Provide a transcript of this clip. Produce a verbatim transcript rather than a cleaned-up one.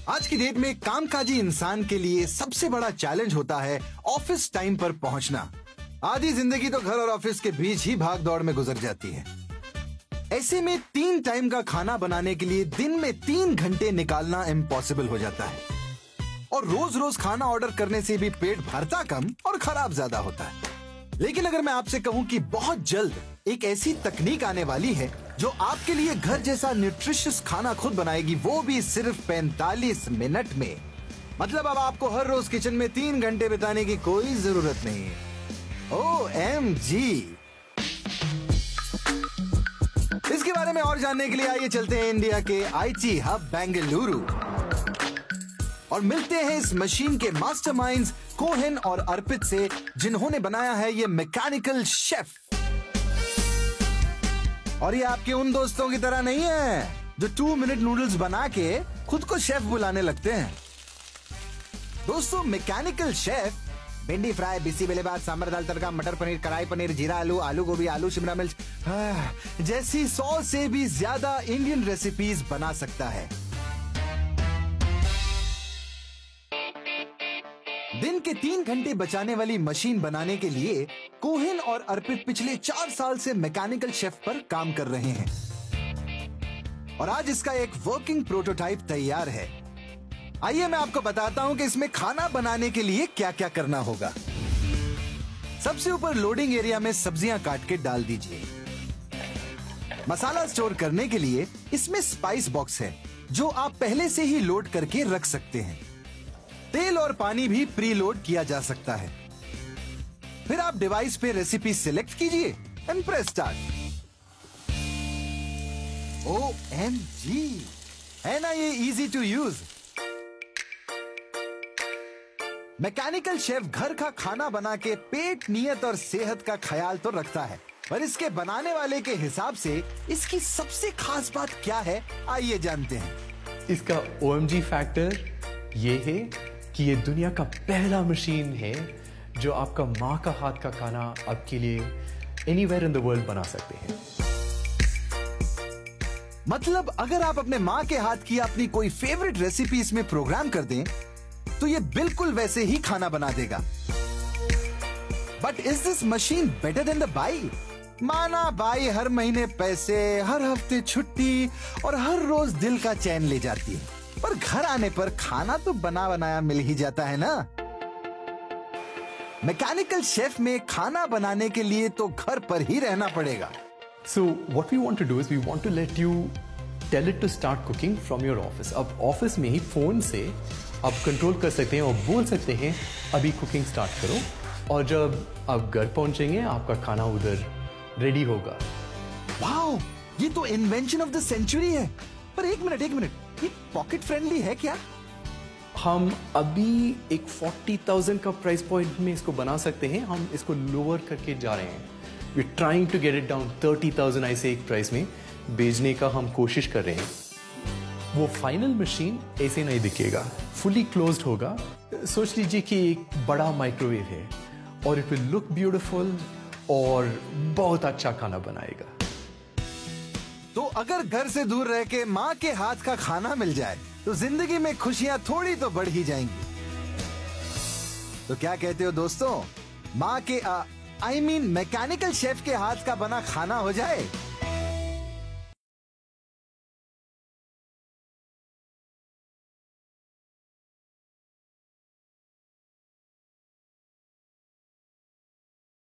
आज की डेट में कामकाजी इंसान के लिए सबसे बड़ा चैलेंज होता है ऑफिस टाइम पर पहुंचना। आधी जिंदगी तो घर और ऑफिस के बीच ही भाग दौड़ में गुजर जाती है। ऐसे में तीन टाइम का खाना बनाने के लिए दिन में तीन घंटे निकालना इम्पॉसिबल हो जाता है और रोज रोज खाना ऑर्डर करने से भी पेट भरता कम और खराब ज्यादा होता है। लेकिन अगर मैं आपसे कहूं कि बहुत जल्द एक ऐसी तकनीक आने वाली है जो आपके लिए घर जैसा न्यूट्रिशियस खाना खुद बनाएगी, वो भी सिर्फ पैंतालीस मिनट में। मतलब अब आपको हर रोज किचन में तीन घंटे बिताने की कोई जरूरत नहीं है। O M G. इसके बारे में और जानने के लिए आइए चलते हैं इंडिया के आईटी हब बेंगलुरु और मिलते हैं इस मशीन के मास्टरमाइंड्स कोहेन और अर्पित से, जिन्होंने बनाया है ये मैकेनिकल शेफ। और ये आपके उन दोस्तों की तरह नहीं है जो टू मिनट नूडल्स बना के खुद को शेफ बुलाने लगते हैं। दोस्तों, मैकेनिकल शेफ भिंडी फ्राई, बिसी बेलेबाद, सांभर दाल तड़का, मटर पनीर, कढ़ाई पनीर, जीरा आलू, आलू गोभी, आलू शिमला मिर्च जैसी सौ से भी ज्यादा इंडियन रेसिपीज बना सकता है। दिन के तीन घंटे बचाने वाली मशीन बनाने के लिए कोहेन और अर्पित पिछले चार साल से मैकेनिकल शेफ पर काम कर रहे हैं और आज इसका एक वर्किंग प्रोटोटाइप तैयार है। आइए मैं आपको बताता हूं कि इसमें खाना बनाने के लिए क्या क्या करना होगा। सबसे ऊपर लोडिंग एरिया में सब्जियां काट के डाल दीजिए। मसाला स्टोर करने के लिए इसमें स्पाइस बॉक्स है जो आप पहले से ही लोड करके रख सकते हैं। तेल और पानी भी प्री लोड किया जा सकता है। फिर आप डिवाइस पे रेसिपी सिलेक्ट कीजिए and press start. O M G, है ना ये easy to use. Mechanical chef घर का खाना बना के पेट, नियत और सेहत का ख्याल तो रखता है, पर इसके बनाने वाले के हिसाब से इसकी सबसे खास बात क्या है, आइए जानते हैं। इसका ओ एम जी फैक्टर ये है कि ये दुनिया का पहला मशीन है जो आपका माँ का हाथ का खाना आपके लिए एनीवेयर इन द वर्ल्ड बना सकते हैं। मतलब अगर आप अपने माँ के हाथ की अपनी कोई फेवरेट रेसिपी इसमें प्रोग्राम कर दें तो ये बिल्कुल वैसे ही खाना बना देगा। But is this machine better than the बाई? माना बाई हर महीने पैसे, हर हफ्ते छुट्टी और हर रोज दिल का चैन ले जाती है, पर घर आने पर खाना तो बना बनाया मिल ही जाता है ना। मैकेनिकल शेफ में खाना बनाने के लिए तो घर पर ही रहना पड़ेगा। So what we want to do is we want to let you tell it to start cooking from your office. अब ऑफिस में ही फोन से आप कंट्रोल कर सकते हैं और बोल सकते हैं अभी कुकिंग स्टार्ट करो, और जब आप घर पहुंचेंगे आपका खाना उधर रेडी होगा। वाओ, ये तो इन्वेंशन ऑफ द सेंचुरी है। पर एक मिनट एक मिनट ये पॉकेट फ्रेंडली है क्या? हम अभी एक चालीस हज़ार का प्राइस पॉइंट में इसको बना सकते हैं, हम इसको लोअर करके जा रहे हैं। We are trying to get it down तीस हज़ार ऐसे एक प्राइस में बेचने का हम कोशिश कर रहे हैं। वो फाइनल मशीन ऐसे नहीं दिखेगा, फुली क्लोज्ड होगा। सोच लीजिए कि एक बड़ा माइक्रोवेव है और इट विल लुक ब्यूटीफुल और बहुत अच्छा खाना बनाएगा। तो अगर घर से दूर रह के माँ के हाथ का खाना मिल जाए तो जिंदगी में खुशियां थोड़ी तो बढ़ ही जाएंगी। तो क्या कहते हो दोस्तों, माँ के आई मीन मैकेनिकल शेफ के हाथ का बना खाना हो जाए?